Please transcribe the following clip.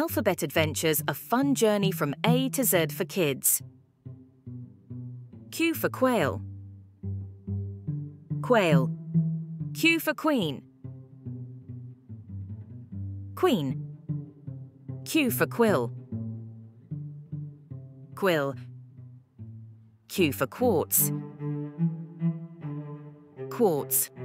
alphabet adventures a fun journey from A to Z for kids. Q for quail. Quail. Q for queen. Queen. Q for quill. Quill. Q for quartz. Quartz.